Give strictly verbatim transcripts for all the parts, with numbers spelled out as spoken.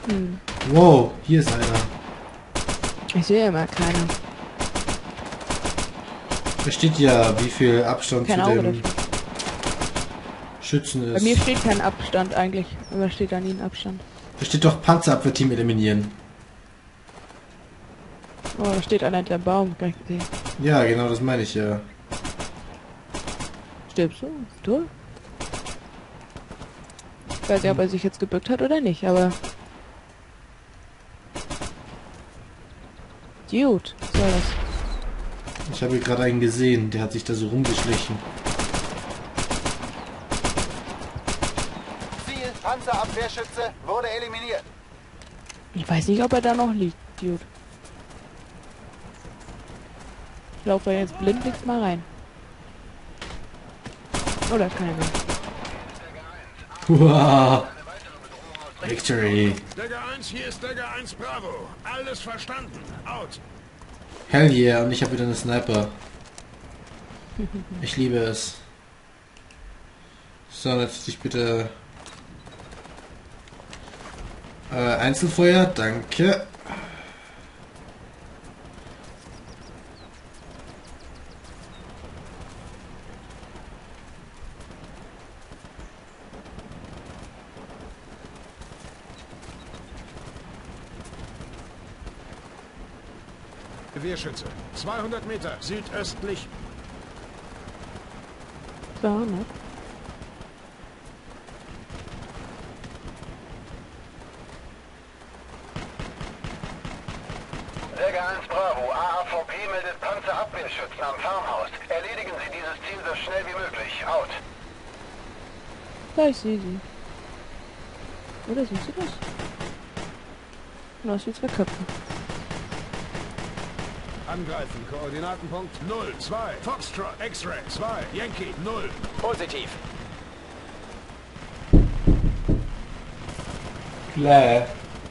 Hm. Wow, hier ist einer. Ich sehe immer keinen. Da steht ja, wie viel Abstand Kein zu Auge dem dafür. Schützen Bei ist. mir steht kein Abstand eigentlich. Aber steht da nie ein Abstand. Da steht doch Panzerabwehrteam eliminieren. Oh, da steht einer hinter dem Baum. Gar nicht gesehen. Ja, genau, das meine ich ja. Stirbst du? Du? Ich weiß nicht, ob er sich jetzt gebückt hat oder nicht, aber... Gut, was soll das? Ich habe hier gerade einen gesehen, der hat sich da so rumgeschlichen. Ziel, Panzerabwehrschütze, wurde eliminiert. Ich weiß nicht, ob er da noch liegt. Gut. Ich laufe da jetzt blindlings mal rein. Oh, da ist keiner mehr. Wow. Victory. Dagger eins, hier ist Dagger eins Bravo. Alles verstanden. Out. Hell yeah, und ich habe wieder einen Sniper. Ich liebe es. So, jetzt dich bitte... Äh, Einzelfeuer, danke. Gewehrschütze. zweihundert Meter südöstlich. zweihundert. Dagger eins Bravo, A A V P meldet Panzerabwehrschützen am Farmhaus. Erledigen Sie dieses Ziel so schnell wie möglich. Out. Ja, ich sehe sie. Oder siehst du das? Na, das sind zwei Köpfe. Angreifen. Koordinatenpunkt null zwei. Foxtrot. X-Ray zwei. Yankee null. Positiv. Klar.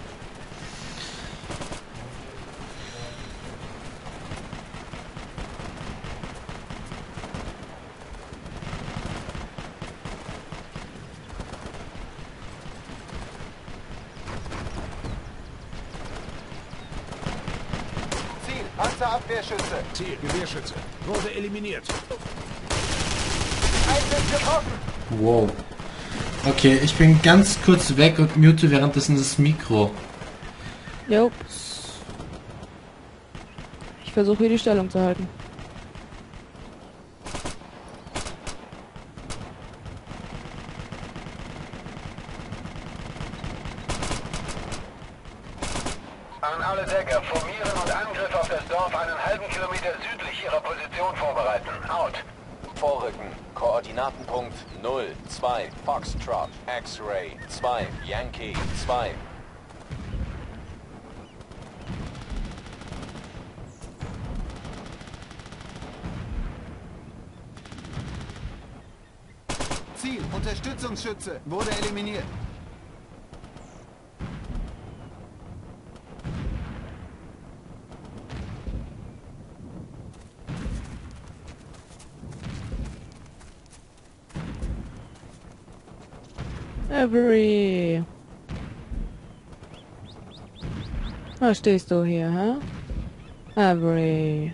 Ziel, Panzerabwehrschütze. Ziel. Gewehrschütze. Wurde eliminiert. Einsatz getroffen. Wow. Okay, ich bin ganz kurz weg und mute währenddessen das Mikro. Jo. Ich versuche hier die Stellung zu halten. An alle Dagger, formieren und Angriff auf das Dorf einen halben Kilometer südlich Ihrer Position vorbereiten. Out. Vorrücken. Koordinatenpunkt null zwei. Foxtrot. X-Ray zwei. Yankee zwei. Ziel, Unterstützungsschütze, wurde eliminiert. Avery. Was stehst du hier, hä? Avery.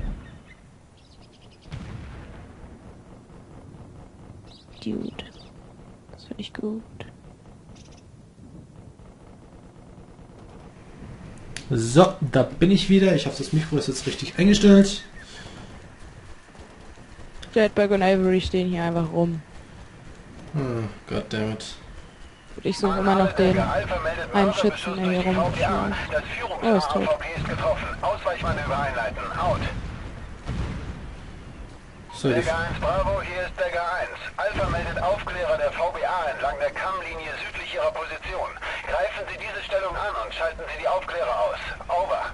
Dude. Das finde ich gut. So, da bin ich wieder. Ich hoffe, das Mikro ist jetzt richtig eingestellt. Jetpack und Avery stehen hier einfach rum. Hm, goddammit. Und ich suche immer noch den einen Schützen, der hier rumschlägt. Das Oh, ist tot. Führungshaus ist getroffen. Ausweichmanöver einleiten. Out. So, die Dagger eins Bravo, hier ist Dagger eins. Alpha meldet Aufklärer der V B A entlang der Kammlinie südlich Ihrer Position. Greifen Sie diese Stellung an und schalten Sie die Aufklärer aus. Over.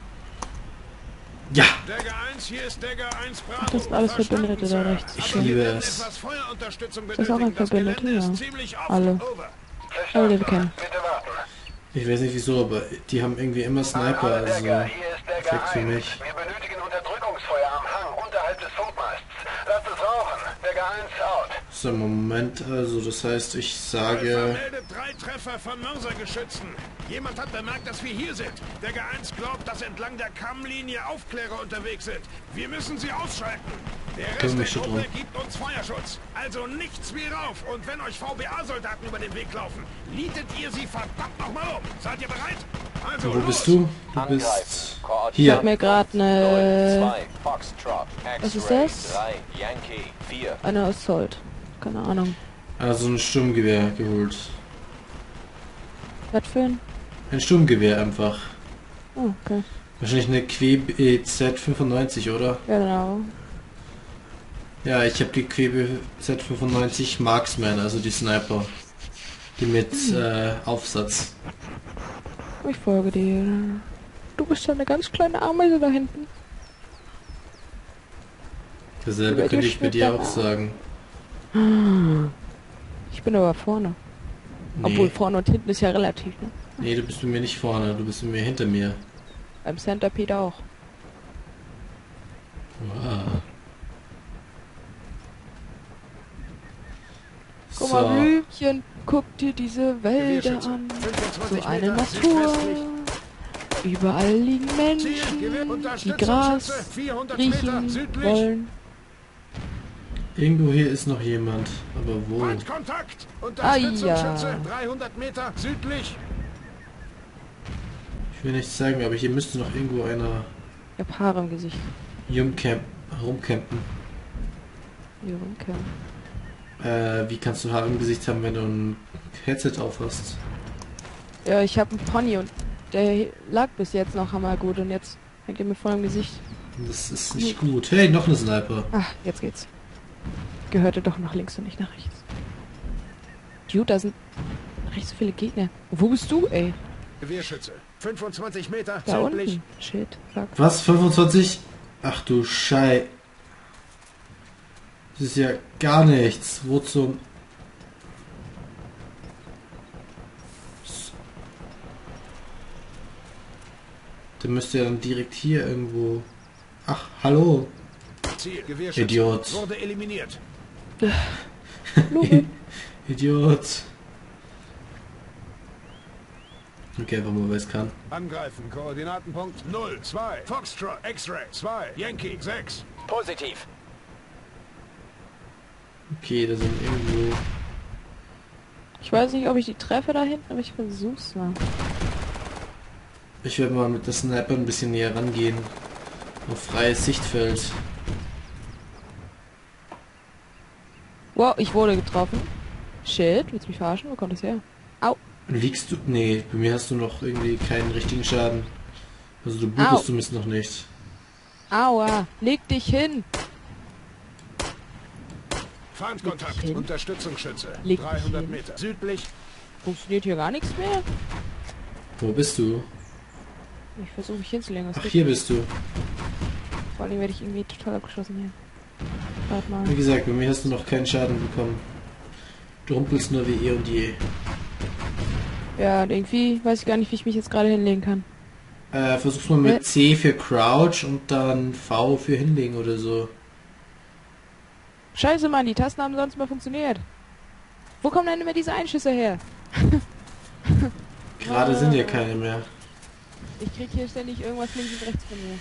ja, Dagger eins, hier ist Dagger eins Bravo. Das sind alles Verstanden, Verbündete da Sir. rechts. Ich Aber wir liebe werden es. etwas Feuerunterstützung Das ist auch ein benötigen. Das Verbündeter, Gelände ja. ist ziemlich offen. Alle. Over. Alle, die wir Verstanden. kennen. Bitte warten. ich weiß nicht wieso, aber die haben irgendwie immer Sniper, Alle also Dagger, hier ist Dagger perfekt für eins. mich. Wir benötigen Unterdrückungsfeuer am Hang unterhalb des Funkmasts. Lasst es rauchen. Dagger eins out. So, Moment, also das heißt, ich Alpha sage... meldet drei Treffer von Mörsergeschützen. Jemand hat bemerkt, dass wir hier sind. Dagger eins glaubt, dass entlang der Kammlinie Aufklärer unterwegs sind. Wir müssen sie ausschalten. Der Rest Kümmere der mich schon Gruppe drum. gibt uns Feuerschutz. Also nichts wie rauf. Und wenn euch V B A-Soldaten über den Weg laufen, lietet ihr sie verdammt nochmal um. Seid ihr bereit? Also Wo los. bist du? Du Angreifen. bist Ich hier. hab mir gerade eine, null zwei Foxtrot. was ist X-Ray das? drei Yankee vier. eine Assault. Keine Ahnung. Also ein Sturmgewehr geholt. Was für ein? Ein Sturmgewehr einfach. Oh, okay. Wahrscheinlich eine Queb E Z fünfundneunzig, oder? Ja, genau. Ja, ich habe die Quebe Z fünfundneunzig Marksman, also die Sniper. Die mit äh, Aufsatz. Ich folge dir. Du bist ja eine ganz kleine Ameise da hinten. Dasselbe Über könnte dir ich bei schwebt dir ein auch Arm. sagen. Ich bin aber vorne. Nee, Obwohl vorne und hinten ist ja relativ, ne? nee, du bist bei mir nicht vorne, du bist bei mir hinter mir. Beim Centipede auch. Wow. Guck mal, Blümchen, guck dir diese Wälder Gewehrschuss. an. fünfundzwanzig So eine Meter Natur. südwestlich. Überall liegen Ziel, Menschen, Gewehr, die Unterstützungsschütze, Gras vierhundert Meter riechen südlich. wollen. Irgendwo hier ist noch jemand, aber wo? Feindkontakt! Ah, Unterstützungsschütze, ja. dreihundert Meter südlich. Ich will nichts sagen, aber hier müsste noch irgendwo einer Ich hab Haare im Gesicht. rumcamp rumcampen. Hier rumkämmen. Äh, wie kannst du Haare im Gesicht haben, wenn du ein Headset auf hast? Ja, ich hab einen Pony und der lag bis jetzt noch hammergut und jetzt hängt er mir voll im Gesicht. Das ist nicht gut. Hey, noch eine Sniper. Ach, jetzt geht's. Gehörte doch nach links und nicht nach rechts. Dude, da sind recht so viele Gegner. Wo bist du, ey? Gewehrschütze, fünfundzwanzig Meter Da südlich. unten. Shit, fuck. Was? fünfundzwanzig? Ach du Schei. Das ist ja gar nichts. Wo zum... Der müsste ja dann direkt hier irgendwo... Ach, hallo. Ziel, Gewehrschütze, Idiot. wurde eliminiert. Lube. Idiot. Okay, einfach mal, wer es kann. Angreifen, Koordinatenpunkt null zwei Foxtrot, X-Ray zwei Yankee sechs. Positiv. Okay, da sind irgendwo... Ich weiß nicht, ob ich die treffe da hinten, aber ich versuch's mal. Ich werde mal mit der Sniper ein bisschen näher rangehen. Auf freies Sichtfeld. Wow, ich wurde getroffen. Shit, willst du mich verarschen? Wo kommt das her? Au. Liegst du? Nee, bei mir hast du noch irgendwie keinen richtigen Schaden. Also du Au. blutest zumindest noch nicht. Aua. Leg dich hin. Feindkontakt, Leg dich hin. Unterstützungsschütze, Leg dich dreihundert hin. Meter südlich. Funktioniert hier gar nichts mehr? Wo bist du? Ich versuche mich hinzulegen. Was Ach, geht hier nicht. bist du. Vor allem werde ich irgendwie total abgeschossen hier. Warte mal. Wie gesagt, bei mir hast du noch keinen Schaden bekommen. Du rumpelst nur wie eh und je. Ja, und irgendwie weiß ich gar nicht, wie ich mich jetzt gerade hinlegen kann. Äh, versuch's mal mit C für Crouch und dann V für Hinlegen oder so. Scheiße, Mann, die Tasten haben sonst mal funktioniert. Wo kommen denn immer diese Einschüsse her? Gerade sind ja keine mehr. Ich krieg hier ständig irgendwas links und rechts von mir.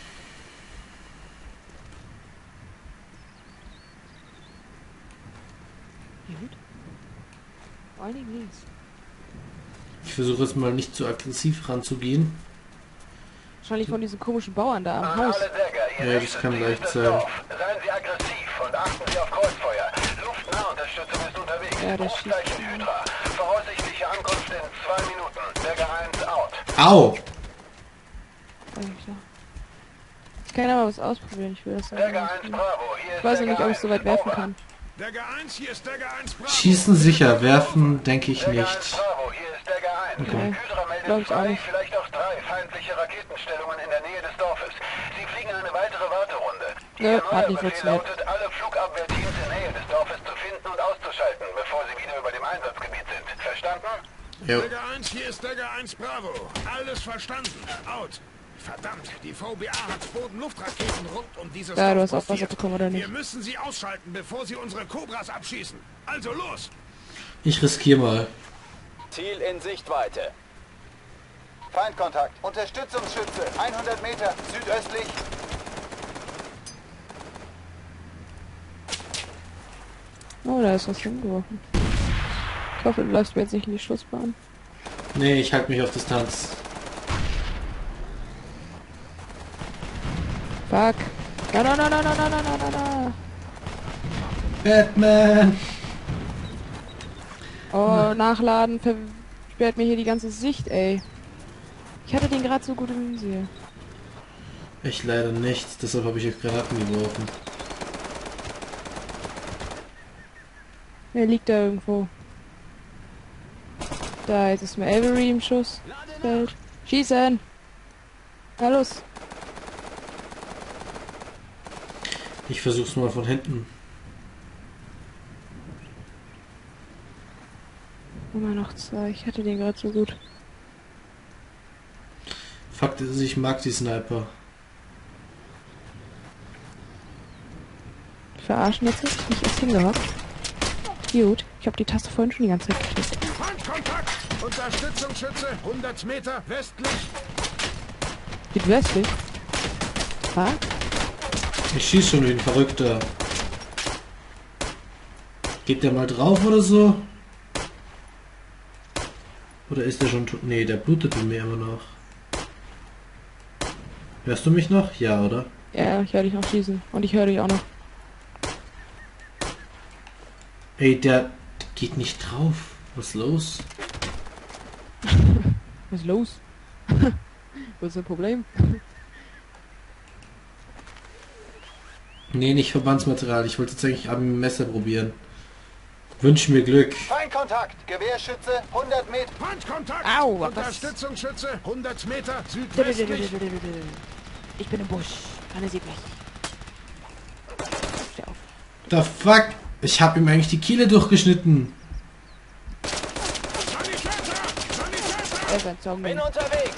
Gut. Vor allen Dingen links. Ich versuche jetzt mal nicht zu aggressiv ranzugehen. Wahrscheinlich von diesen komischen Bauern da am An Haus. alle Dagger, ihr Ja, das nächstes kann Ziel leicht ist das sein. Dorf. Seien Sie aggressiv und achten Sie auf Kreuzfeuer. Luftnahunterstützung ist unterwegs. Ja, das Rufzeichen schießt- Hydra. Voraussichtliche Ankunft in zwei Minuten. Dagger eins out. Au! Alter. Ich kann aber was ausprobieren, ich will das Dagger sagen. eins Bravo. Hier ist Ich weiß noch nicht, Dagger ob ich so weit eins. werfen Over. kann. Dagger eins, hier ist Dagger eins Bravo. Schießen sicher, werfen denke ich Dagger eins nicht. Bravo. Hier ist Dagger eins. Okay. Hydra Glaub meldet ich auch zwei, nicht. vielleicht auch drei feindliche Raketenstellungen in der Nähe des Dorfes. Sie fliegen eine weitere Warterunde. Nö, Ihr hat neuer nicht Befehl funktioniert. lautet, alle Flugabwehrteams in Nähe des Dorfes zu finden und auszuschalten, bevor sie wieder über dem Einsatzgebiet sind. Verstanden? Jo. Dagger eins, hier ist Dagger eins Bravo. Alles verstanden. Out. Verdammt, die V B A hat Boden-Luftraketen rund um dieses Ja, du Dorf hast auch Wasser platziert. bekommen, oder nicht? Wir müssen sie ausschalten, bevor sie unsere Cobras abschießen. Also los! Ich riskiere mal. Ziel in Sichtweite. Feindkontakt. Unterstützungsschütze. hundert Meter südöstlich. Oh, da ist was hingeworfen. Ich hoffe, du läufst mir jetzt nicht in die Schussbahn. Nee, ich halte mich auf Distanz. Fuck. Na, na, na, na, na, na, na, na, na, na. Batman! Oh, nachladen versperrt mir hier die ganze Sicht, ey. Ich hatte den gerade so gut im Visier. Ich leider nicht, deshalb habe ich auf Granaten geworfen. Der liegt da irgendwo. Da, jetzt ist mir Avery im Schussfeld. Schießen! Na los! Ich versuch's mal von hinten. Immer noch zwei. Ich hatte den gerade so gut. Fakt ist, ich mag die Sniper. Verarschen jetzt nicht? Ich erst hingehockt. Gut. Ich habe die Taste vorhin schon die ganze Zeit geklickt. Feindkontakt! Unterstützungsschütze, hundert Meter westlich. Südwestlich? Was? Ich schieß schon wie ein Verrückter. Geht der mal drauf oder so? Oder ist der schon tot? Nee, der blutet in mir immer noch. Hörst du mich noch? Ja, oder? Ja, ich höre dich noch schießen. Und ich höre dich auch noch. Ey, der geht nicht drauf. Was ist los? Was ist los? Was ist das Problem? Nee, nicht Verbandsmaterial. Ich wollte jetzt eigentlich am Messer probieren. Wünsch mir Glück. Feindkontakt. Gewehrschütze. hundert Meter. Feindkontakt! Au, was? Unterstützungsschütze, hundert Meter südwestlich. Ich bin im Busch. Anne sieht mich. Steh auf. The fuck? Ich hab ihm eigentlich die Kehle durchgeschnitten. Sanitäter! Sanitäter! Er ist ein Zombie. Bin unterwegs.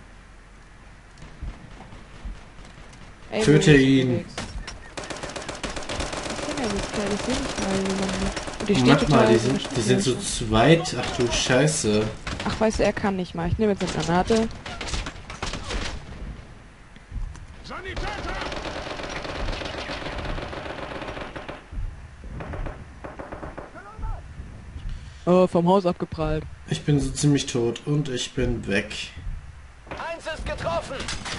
Ey, Töte wo ist ihn. unterwegs? Was ist denn das Kerl? Ich seh nicht mal jemanden. Und die steht Moment mal, total die sind, die sind so zweit. Ach du Scheiße. Ach, weißt du, er kann nicht mal. Ich nehme jetzt eine Granate. Sanitäter! Oh, vom Haus abgeprallt. Ich bin so ziemlich tot und ich bin weg. Eins ist getroffen.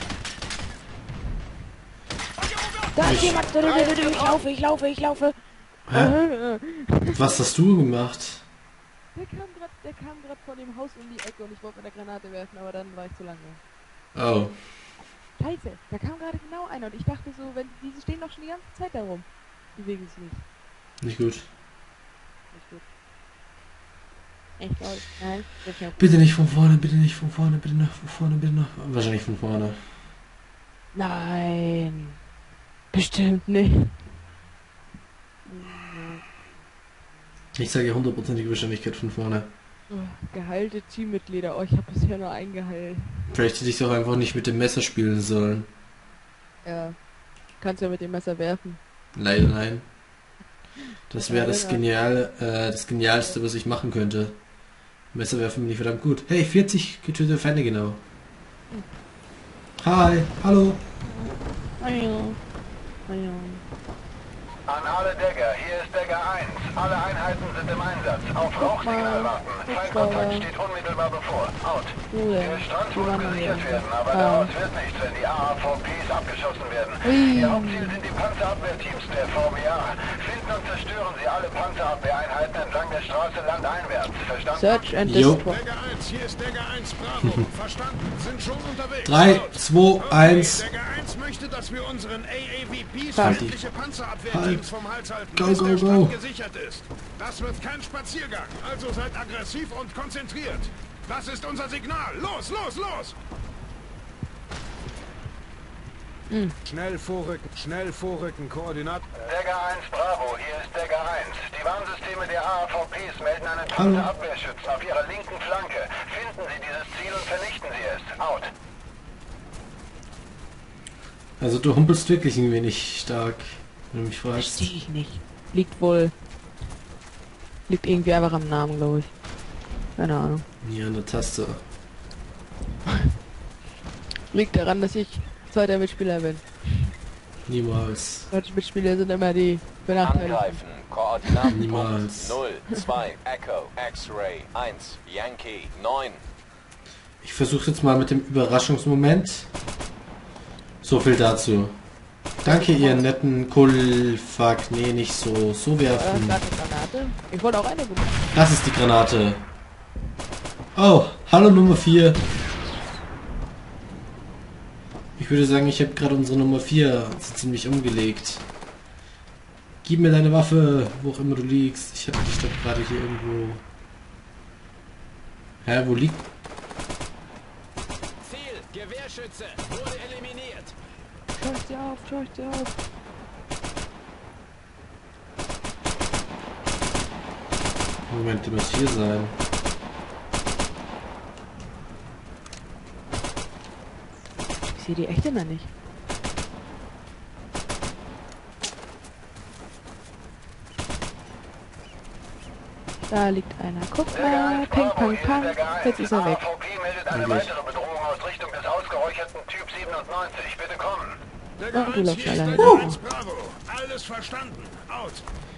Da ist Ich- jemand. Ich laufe, ich laufe, ich laufe. Hä? Was hast du gemacht? Der kam grad, der kam grad von dem Haus um die Ecke und ich wollte mit der Granate werfen, aber dann war ich zu lange. Oh. Scheiße, da kam gerade genau einer und ich dachte so, wenn diese stehen doch schon die ganze Zeit da rum. Die bewegen sich nicht. Nicht gut. Nicht gut. Echt toll. Nein, wird ja. Bitte nicht von vorne, bitte nicht von vorne, bitte nach von vorne, bitte nach. Wahrscheinlich von vorne. Nein. Bestimmt nicht. Ich sage hundertprozentige Wahrscheinlichkeit von vorne. Oh, geheilte Teammitglieder. Oh, ich habe bisher nur einen geheilt. Vielleicht hätte ich doch einfach nicht mit dem Messer spielen sollen. Ja. Kannst ja mit dem Messer werfen. Leider nein. Das wäre das geniale, äh, das genialste, was ich machen könnte. Messer werfen bin ich verdammt gut. Hey, vierzig getötete Feinde genau. Hi, hallo. Ajo. Ajo. An alle Decker, hier ist Decker eins. Alle Einheiten sind im Einsatz. Auf Rauchsignal warten. Feindkontakt steht unmittelbar bevor. Out. Cool. Der Strand muss Wandern gesichert wir. werden, aber Ah. daraus wird nichts, wenn die A A V Ps abgeschossen werden. Ui. Ihr Hauptziel sind die Panzerabwehrteams der V B A. Finden und zerstören Sie alle Panzerabwehreinheiten entlang der Straße landeinwärts. Verstanden? Search and Jo. Destroy. Dagger eins, hier ist Dagger eins Bravo. Verstanden, sind schon unterwegs. Drei, Out. zwei, Okay, eins. Dagger eins möchte, dass wir unseren A A V Ps Halt. feindliche Panzerabwehrteams Halt. vom Hals halten, Go, bis go, der go. Strand gesichert ist. Das wird kein Spaziergang, also seid aggressiv und konzentriert. Das ist unser Signal. Los, los, los! Hm. Schnell vorrücken, schnell vorrücken, Koordinat. Decker eins Bravo, hier ist Decker eins. Die Warnsysteme der A A V Ps melden einen Panzerabwehrschützen auf ihrer linken Flanke. Finden Sie dieses Ziel und vernichten Sie es. Out. Also du humpelst wirklich ein wenig stark, wenn du mich fragst. Verstehe ich nicht. Liegt wohl. Liegt irgendwie einfach am Namen, glaube ich. Keine Ahnung. Nie an der Taste. Liegt daran, dass ich zweiter Mitspieler bin. Niemals. Deutsche Mitspieler sind immer die Benachteiligten. Angreifen. Koordinaten. Niemals. null, zwei, Echo, X-Ray, eins, Yankee, neun. Ich versuche jetzt mal mit dem Überraschungsmoment. So viel dazu. Danke, ihr netten Kulfuck. Nee, nicht so. So War das werfen. gerade eine Granate? Ich wollte auch eine benutzen. Das ist die Granate. Oh, hallo Nummer vier. Ich würde sagen, ich habe gerade unsere Nummer vier so ziemlich umgelegt. Gib mir deine Waffe, wo auch immer du liegst. Ich habe dich doch gerade hier irgendwo... Hä, wo liegt... Ziel, Gewehrschütze, wurde eliminiert. Scheucht sie auf, scheucht sie auf. Moment, du musst hier sein. Ich sehe die echt immer nicht. Da liegt einer. Guck Der mal. Geheimnis Ping, Bravo, pang, hier ist pang. der Geheimnis. Jetzt ist er weg. A V P meldet eine Endlich. weitere Bedrohung aus Richtung des ausgeräucherten Typ siebenundneunzig. Bitte kommen. Der Oh, du Geheimnis, läufst hier ist der alleine. Geheimnis Bravo. Alles verstanden. Out.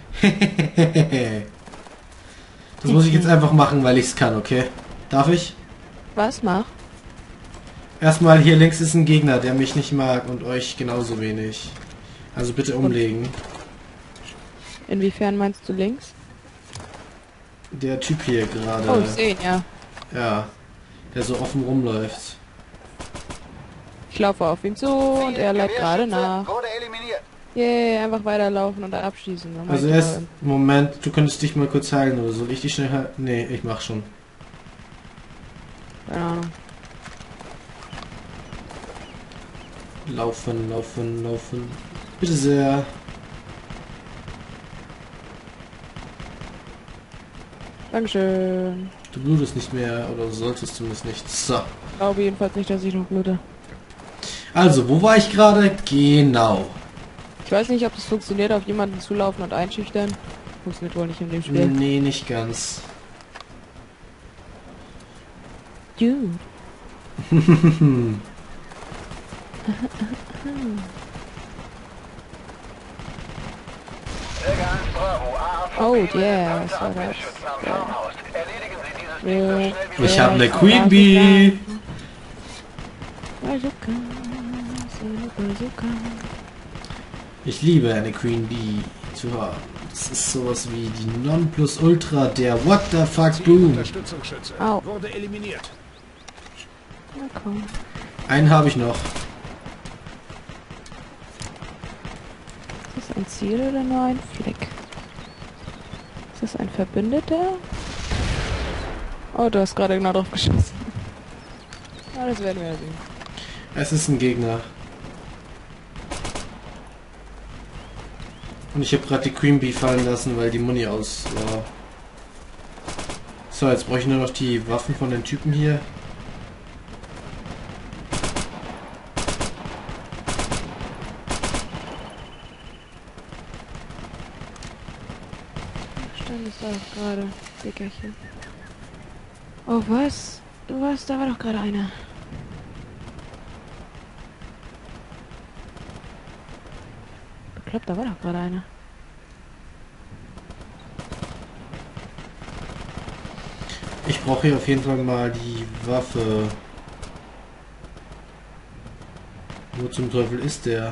Das muss ich jetzt einfach machen, weil ich es kann, okay? Darf ich? Was mach? Erstmal, hier links ist ein Gegner, der mich nicht mag und euch genauso wenig. Also bitte umlegen. Inwiefern meinst du links? Der Typ hier gerade. Oh, ich sehe ihn, ja. Ja. Der so offen rumläuft. Ich laufe auf ihn zu und er läuft gerade nach. Wurde eliminiert. Yay, einfach weiterlaufen und abschießen. Dann Also mach ich erst, mal- Moment, du könntest dich mal kurz heilen, oder soll ich dich schnell heilen? Nee, ich mach schon. Keine Ahnung. Laufen, laufen, laufen. Bitte sehr. Dankeschön. Du blutest nicht mehr, oder solltest zumindest nicht. So. Ich glaube jedenfalls nicht, dass ich noch blute. Also, wo war ich gerade? Genau. Ich weiß nicht, ob das funktioniert, auf jemanden zulaufen und einschüchtern. Funktioniert wohl nicht in dem Spiel. Nee, nicht ganz. Dude. Der Geheimnis Bravo. A V P Oh, meldet yeah, Panzer so Abwehrschützen am das- Farmhaus. Erledigen Sie dieses Ding Ja. so schnell wie Ich möglich. habe eine Queen Bee. Bazooka, seine Bazooka. Ich liebe eine Queen Bee zu haben. Das ist sowas wie die Nonplusultra der What the fuck Ziel, Boom. Unterstützungsschütze. Au. Wurde eliminiert. Na komm. Einen habe ich noch. Ist das ein Ziel oder nur ein Fleck? Ist das ein Verbündeter? Oh, du hast gerade genau drauf geschossen. Ja, das werden wir ja sehen. Es ist ein Gegner. Und ich habe gerade die Queen Bee fallen lassen, weil die Muni aus war. So, jetzt brauche ich nur noch die Waffen von den Typen hier. Stand ist da doch gerade, Dickerchen. Oh, was? Du was? Da war doch gerade einer. Bekloppt, da war doch gerade einer. Ich brauche hier auf jeden Fall mal die Waffe. Wo zum Teufel ist der?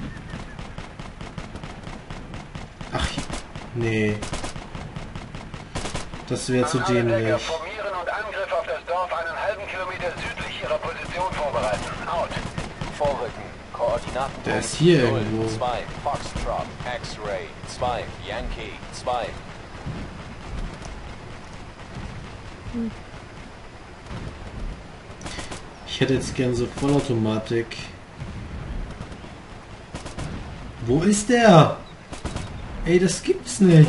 Ach, nee. Das wäre zu An alle Decker, dämlich. formieren und Angriff auf das Dorf einen halben Kilometer südlich Ihrer Position vorbereiten. Out. Vorrücken. Koordinaten. Der ist hier irgendwo. zwei, Foxtrot, X-Ray, zwei, Yankee, zwei. Ich hätte jetzt gern so Vollautomatik. Wo ist der? Ey, das gibt's nicht.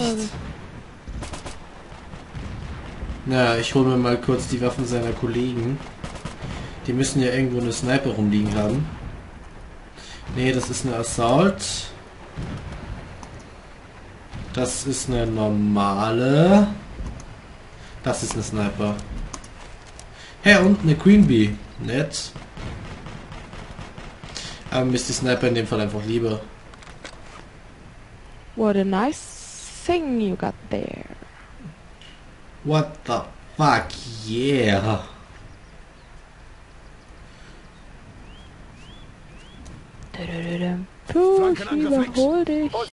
Na, ich hole mir mal kurz die Waffen seiner Kollegen. Die müssen ja irgendwo eine Sniper rumliegen haben. Nee, das ist eine Assault. Das ist eine normale. Das ist ein Sniper. Hey, und eine Queen Bee. Nett. Aber mir ist die Sniper in dem Fall einfach lieber. What a nice thing you got there. What the fuck, yeah. Puh, ich Flankenangriff links. überhol dich.